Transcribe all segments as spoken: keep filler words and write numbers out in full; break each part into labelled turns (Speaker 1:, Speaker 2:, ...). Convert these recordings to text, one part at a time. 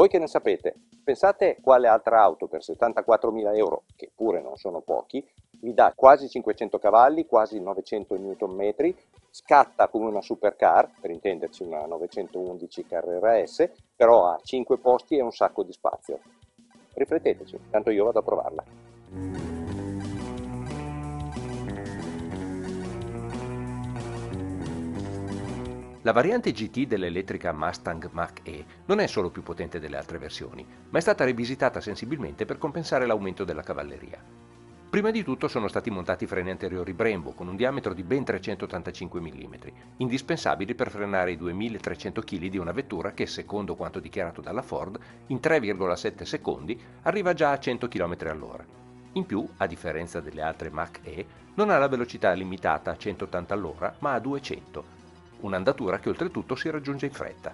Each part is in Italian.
Speaker 1: Voi che ne sapete? Pensate quale altra auto per settantaquattromila euro, che pure non sono pochi, vi dà quasi cinquecento cavalli, quasi novecento newton metri, scatta come una supercar, per intenderci una novecentoundici Carrera S, però ha cinque posti e un sacco di spazio. Rifletteteci, tanto io vado a provarla.
Speaker 2: La variante G T dell'elettrica Mustang Mach-E non è solo più potente delle altre versioni, ma è stata rivisitata sensibilmente per compensare l'aumento della cavalleria. Prima di tutto sono stati montati freni anteriori Brembo con un diametro di ben trecentottantacinque millimetri, indispensabili per frenare i duemilatrecento chili di una vettura che, secondo quanto dichiarato dalla Ford, in tre virgola sette secondi arriva già a cento chilometri all'ora. In più, a differenza delle altre Mach-E, non ha la velocità limitata a centottanta all'ora, ma a duecento. Un'andatura che oltretutto si raggiunge in fretta.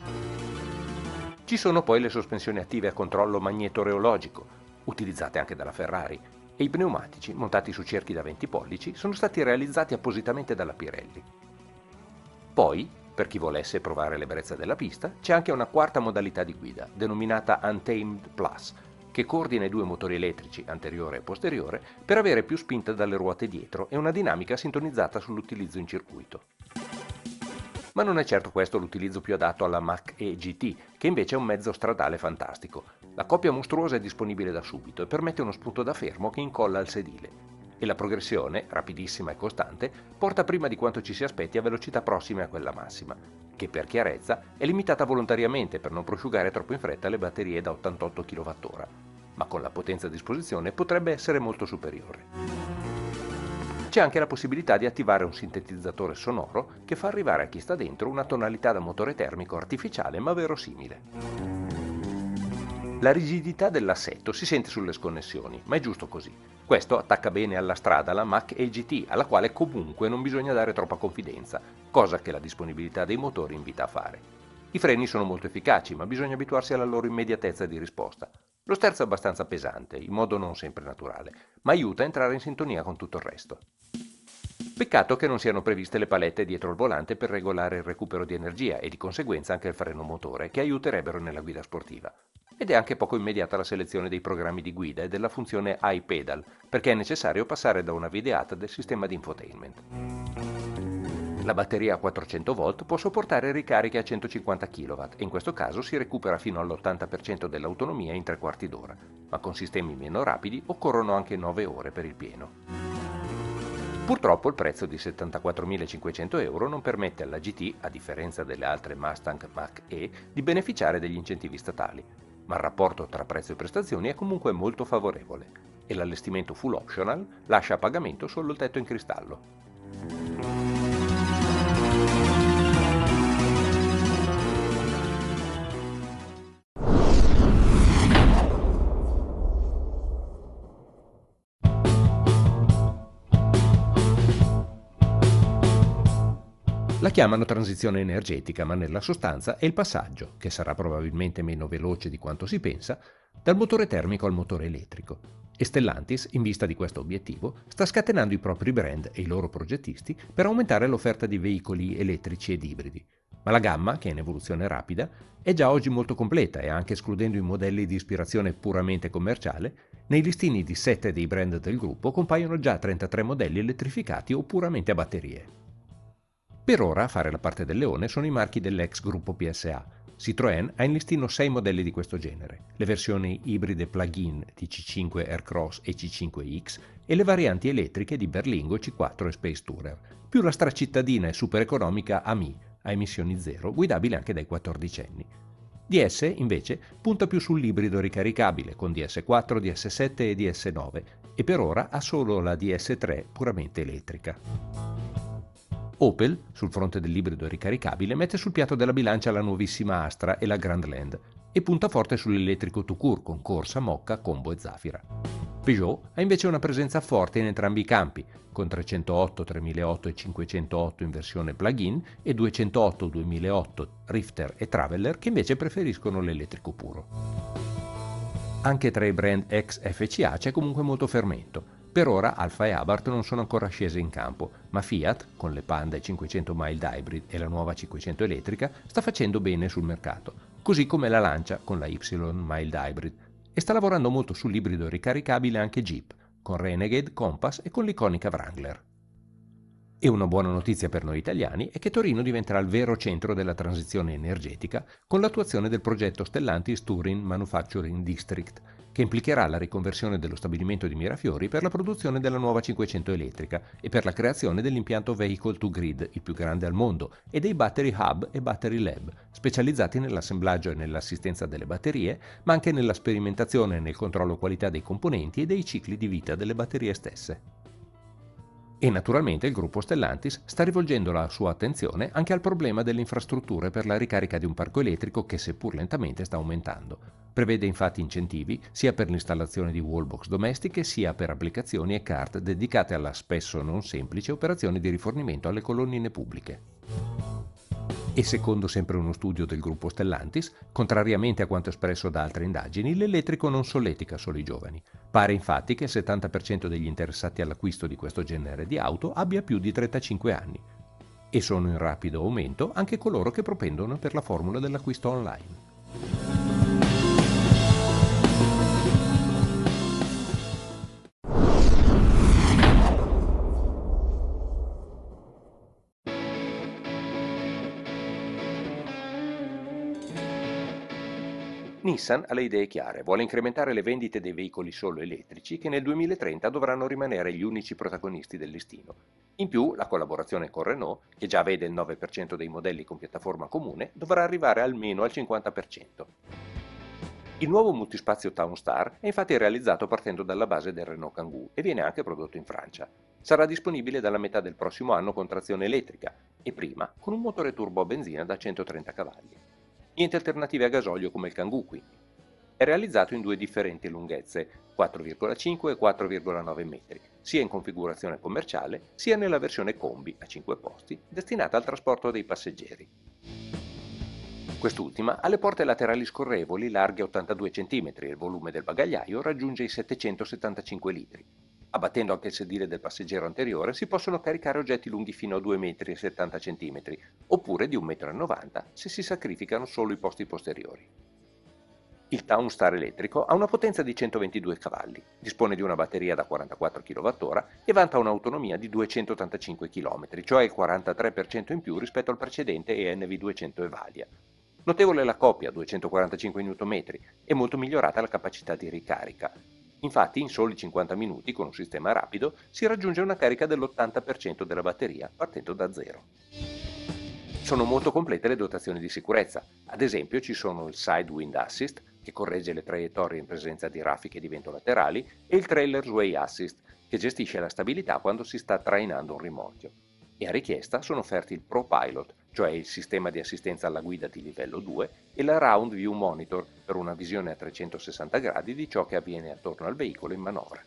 Speaker 2: Ci sono poi le sospensioni attive a controllo magneto-reologico, utilizzate anche dalla Ferrari, e i pneumatici, montati su cerchi da venti pollici, sono stati realizzati appositamente dalla Pirelli. Poi, per chi volesse provare l'ebbrezza della pista, c'è anche una quarta modalità di guida, denominata Untamed Plus, che coordina i due motori elettrici, anteriore e posteriore, per avere più spinta dalle ruote dietro e una dinamica sintonizzata sull'utilizzo in circuito. Ma non è certo questo l'utilizzo più adatto alla Mach-E G T, che invece è un mezzo stradale fantastico. La coppia mostruosa è disponibile da subito e permette uno spunto da fermo che incolla al sedile. E la progressione, rapidissima e costante, porta prima di quanto ci si aspetti a velocità prossime a quella massima, che per chiarezza è limitata volontariamente per non prosciugare troppo in fretta le batterie da ottantotto chilowattora, ma con la potenza a disposizione potrebbe essere molto superiore. C'è anche la possibilità di attivare un sintetizzatore sonoro che fa arrivare a chi sta dentro una tonalità da motore termico artificiale ma verosimile. La rigidità dell'assetto si sente sulle sconnessioni, ma è giusto così. Questo attacca bene alla strada la Mach-E G T, alla quale comunque non bisogna dare troppa confidenza, cosa che la disponibilità dei motori invita a fare. I freni sono molto efficaci, ma bisogna abituarsi alla loro immediatezza di risposta. Lo sterzo è abbastanza pesante, in modo non sempre naturale, ma aiuta a entrare in sintonia con tutto il resto. Peccato che non siano previste le palette dietro il volante per regolare il recupero di energia e di conseguenza anche il freno motore, che aiuterebbero nella guida sportiva. Ed è anche poco immediata la selezione dei programmi di guida e della funzione iPedal, perché è necessario passare da una videata del sistema di infotainment. La batteria a quattrocento volt può sopportare ricariche a centocinquanta chilowatt e in questo caso si recupera fino all'ottanta per cento dell'autonomia in tre quarti d'ora, ma con sistemi meno rapidi occorrono anche nove ore per il pieno. Purtroppo il prezzo di settantaquattromilacinquecento euro non permette alla G T, a differenza delle altre Mustang Mach-E, di beneficiare degli incentivi statali, ma il rapporto tra prezzo e prestazioni è comunque molto favorevole e l'allestimento full optional lascia a pagamento solo il tetto in cristallo. La chiamano transizione energetica, ma nella sostanza è il passaggio, che sarà probabilmente meno veloce di quanto si pensa, dal motore termico al motore elettrico. E Stellantis, in vista di questo obiettivo, sta scatenando i propri brand e i loro progettisti per aumentare l'offerta di veicoli elettrici ed ibridi. Ma la gamma, che è in evoluzione rapida, è già oggi molto completa e anche escludendo i modelli di ispirazione puramente commerciale, nei listini di sette dei brand del gruppo compaiono già trentatré modelli elettrificati o puramente a batterie. Per ora a fare la parte del leone sono i marchi dell'ex gruppo P S A. Citroën ha in listino sei modelli di questo genere, le versioni ibride plug-in di C cinque Aircross e C cinque X e le varianti elettriche di Berlingo C quattro e Space Tourer, più la stracittadina e super economica A M I, a emissioni zero, guidabile anche dai quattordicenni. D S, invece, punta più sull'ibrido ricaricabile, con D S quattro, D S sette e D S nove, e per ora ha solo la D S tre puramente elettrica. Opel, sul fronte dell'ibrido ricaricabile, mette sul piatto della bilancia la nuovissima Astra e la Grandland e punta forte sull'elettrico tout-court con Corsa, Mokka, Combo e Zafira. Peugeot ha invece una presenza forte in entrambi i campi, con trecentootto, tremilaotto e cinquecentootto in versione plug-in e duecentootto, duemilaotto, Rifter e Traveller che invece preferiscono l'elettrico puro. Anche tra i brand ex F C A c'è comunque molto fermento. Per ora Alfa e Abarth non sono ancora scese in campo, ma Fiat, con le Panda e cinquecento mild hybrid e la nuova cinquecento elettrica, sta facendo bene sul mercato, così come la Lancia con la Y Mild Hybrid, e sta lavorando molto sull'ibrido ricaricabile anche Jeep, con Renegade, Compass e con l'iconica Wrangler. E una buona notizia per noi italiani è che Torino diventerà il vero centro della transizione energetica con l'attuazione del progetto Stellantis Turin Manufacturing District, che implicherà la riconversione dello stabilimento di Mirafiori per la produzione della nuova cinquecento elettrica e per la creazione dell'impianto Vehicle to Grid, il più grande al mondo, e dei Battery Hub e Battery Lab, specializzati nell'assemblaggio e nell'assistenza delle batterie, ma anche nella sperimentazione e nel controllo qualità dei componenti e dei cicli di vita delle batterie stesse. E naturalmente il gruppo Stellantis sta rivolgendo la sua attenzione anche al problema delle infrastrutture per la ricarica di un parco elettrico che, seppur lentamente, sta aumentando. Prevede infatti incentivi sia per l'installazione di wallbox domestiche sia per applicazioni e cart dedicate alla spesso non semplice operazione di rifornimento alle colonnine pubbliche. E secondo sempre uno studio del gruppo Stellantis, contrariamente a quanto espresso da altre indagini, l'elettrico non solletica solo i giovani. Pare infatti che il settanta per cento degli interessati all'acquisto di questo genere di auto abbia più di trentacinque anni. E sono in rapido aumento anche coloro che propendono per la formula dell'acquisto online. Nissan ha le idee chiare, vuole incrementare le vendite dei veicoli solo elettrici che nel duemilatrenta dovranno rimanere gli unici protagonisti del listino. In più, la collaborazione con Renault, che già vede il nove per cento dei modelli con piattaforma comune, dovrà arrivare almeno al cinquanta per cento. Il nuovo multispazio Townstar è infatti realizzato partendo dalla base del Renault Kangoo e viene anche prodotto in Francia. Sarà disponibile dalla metà del prossimo anno con trazione elettrica e prima con un motore turbo a benzina da centotrenta cavalli. Niente alternative a gasolio come il Kangoo quindi. È realizzato in due differenti lunghezze, quattro virgola cinque e quattro virgola nove metri, sia in configurazione commerciale sia nella versione combi a cinque posti destinata al trasporto dei passeggeri. Quest'ultima ha le porte laterali scorrevoli larghe ottantadue centimetri e il volume del bagagliaio raggiunge i settecentosettantacinque litri. Abbattendo anche il sedile del passeggero anteriore si possono caricare oggetti lunghi fino a due virgola settanta centimetri oppure di un virgola novanta metri se si sacrificano solo i posti posteriori. Il Townstar elettrico ha una potenza di centoventidue cavalli, dispone di una batteria da quarantaquattro chilowattora e vanta un'autonomia di duecentottantacinque chilometri, cioè il quarantatré per cento in più rispetto al precedente E N V duecento Evalia. Notevole la coppia, duecentoquarantacinque newton metri, e molto migliorata la capacità di ricarica. Infatti in soli cinquanta minuti con un sistema rapido si raggiunge una carica dell'ottanta per cento della batteria partendo da zero. Sono molto complete le dotazioni di sicurezza, ad esempio ci sono il Side Wind Assist che corregge le traiettorie in presenza di raffiche di vento laterali e il Trailer Sway Assist che gestisce la stabilità quando si sta trainando un rimorchio. E a richiesta sono offerti il Pro Pilot, cioè il sistema di assistenza alla guida di livello due, e la Round View Monitor per una visione a trecentosessanta gradi di ciò che avviene attorno al veicolo in manovra.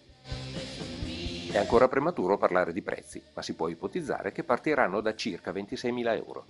Speaker 2: È ancora prematuro parlare di prezzi, ma si può ipotizzare che partiranno da circa ventiseimila euro.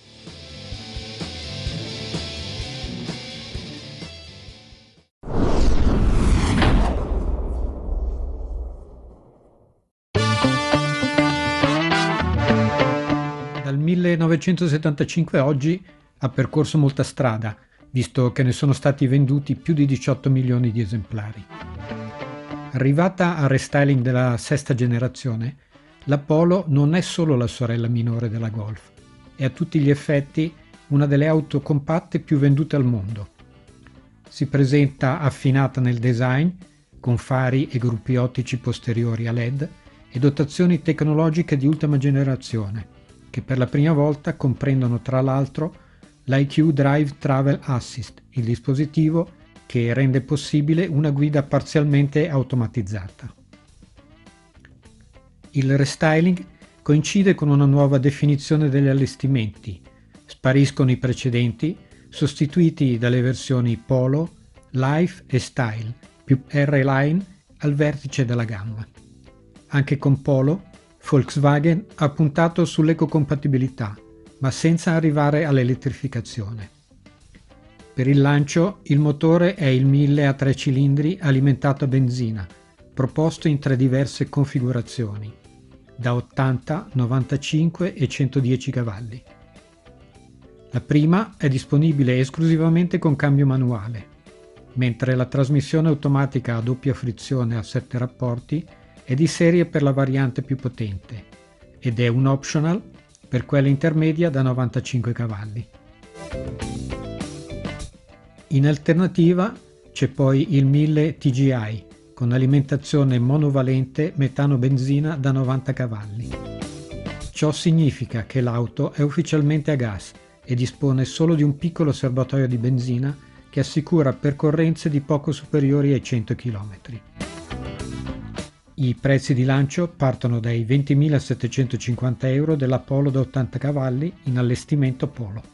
Speaker 3: Dal millenovecentosettantacinque a oggi ha percorso molta strada, visto che ne sono stati venduti più di diciotto milioni di esemplari. Arrivata al restyling della sesta generazione, la Polo non è solo la sorella minore della Golf, è a tutti gli effetti una delle auto compatte più vendute al mondo. Si presenta affinata nel design, con fari e gruppi ottici posteriori a L E D e dotazioni tecnologiche di ultima generazione, che per la prima volta comprendono tra l'altro l'I Q Drive Travel Assist, il dispositivo che rende possibile una guida parzialmente automatizzata. Il restyling coincide con una nuova definizione degli allestimenti. Spariscono i precedenti, sostituiti dalle versioni Polo, Life e Style, più R-Line al vertice della gamma. Anche con Polo, Volkswagen ha puntato sull'ecocompatibilità, ma senza arrivare all'elettrificazione. Per il lancio il motore è il mille a tre cilindri alimentato a benzina, proposto in tre diverse configurazioni, da ottanta, novantacinque e centodieci cavalli. La prima è disponibile esclusivamente con cambio manuale, mentre la trasmissione automatica a doppia frizione a sette rapporti è di serie per la variante più potente ed è un optional per quella intermedia da novantacinque cavalli. In alternativa c'è poi il mille T G I con alimentazione monovalente metano-benzina da novanta cavalli. Ciò significa che l'auto è ufficialmente a gas e dispone solo di un piccolo serbatoio di benzina che assicura percorrenze di poco superiori ai cento chilometri. I prezzi di lancio partono dai ventimilasettecentocinquanta euro della Polo da ottanta cavalli in allestimento Polo.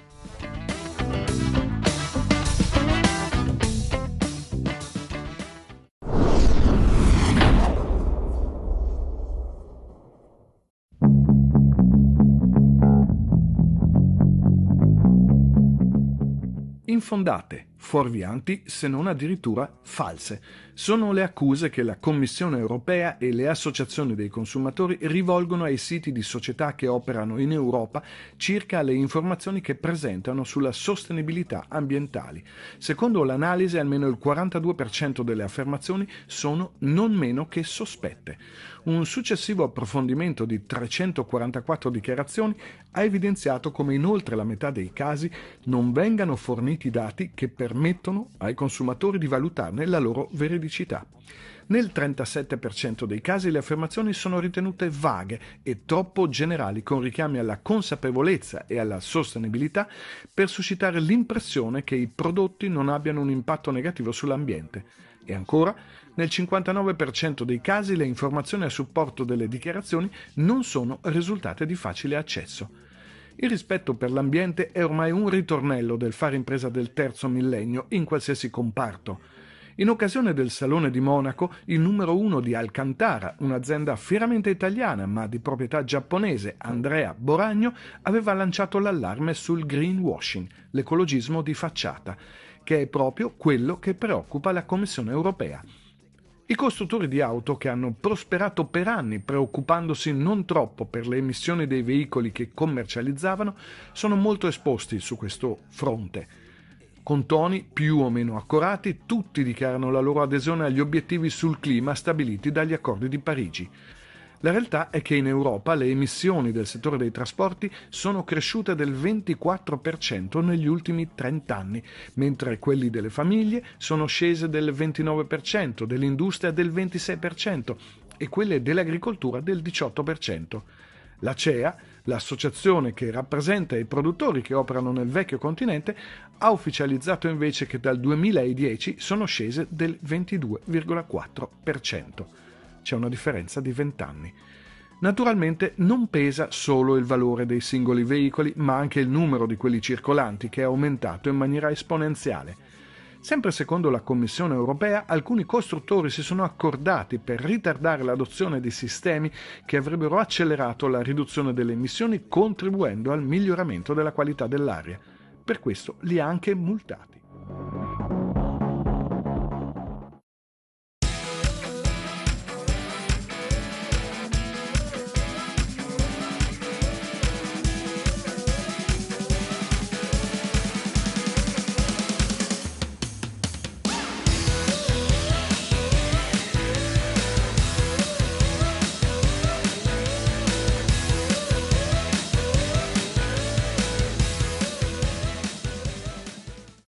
Speaker 4: Infondate, fuorvianti, se non addirittura false. Sono le accuse che la Commissione europea e le associazioni dei consumatori rivolgono ai siti di società che operano in Europa circa le informazioni che presentano sulla sostenibilità ambientali. Secondo l'analisi, almeno il quarantadue per cento delle affermazioni sono non meno che sospette. Un successivo approfondimento di trecentoquarantaquattro dichiarazioni ha evidenziato come in oltre la metà dei casi non vengano forniti dati che permettono ai consumatori di valutarne la loro veridicità. Nel trentasette per cento dei casi le affermazioni sono ritenute vaghe e troppo generali, con richiami alla consapevolezza e alla sostenibilità per suscitare l'impressione che i prodotti non abbiano un impatto negativo sull'ambiente. E ancora, nel cinquantanove per cento dei casi le informazioni a supporto delle dichiarazioni non sono risultate di facile accesso. Il rispetto per l'ambiente è ormai un ritornello del fare impresa del terzo millennio in qualsiasi comparto. In occasione del Salone di Monaco, il numero uno di Alcantara, un'azienda fieramente italiana ma di proprietà giapponese, Andrea Boragno, aveva lanciato l'allarme sul greenwashing, l'ecologismo di facciata, che è proprio quello che preoccupa la Commissione europea. I costruttori di auto, che hanno prosperato per anni preoccupandosi non troppo per le emissioni dei veicoli che commercializzavano, sono molto esposti su questo fronte. Con toni più o meno accorati, tutti dichiarano la loro adesione agli obiettivi sul clima stabiliti dagli accordi di Parigi. La realtà è che in Europa le emissioni del settore dei trasporti sono cresciute del ventiquattro per cento negli ultimi trenta anni, mentre quelli delle famiglie sono scese del ventinove per cento, dell'industria del ventisei per cento e quelle dell'agricoltura del diciotto per cento. La C E A, l'associazione che rappresenta i produttori che operano nel vecchio continente, ha ufficializzato invece che dal duemiladieci sono scese del ventidue virgola quattro per cento. C'è una differenza di venti anni. Naturalmente non pesa solo il valore dei singoli veicoli, ma anche il numero di quelli circolanti, che è aumentato in maniera esponenziale. Sempre secondo la Commissione europea, alcuni costruttori si sono accordati per ritardare l'adozione di sistemi che avrebbero accelerato la riduzione delle emissioni, contribuendo al miglioramento della qualità dell'aria. Per questo li ha anche multati.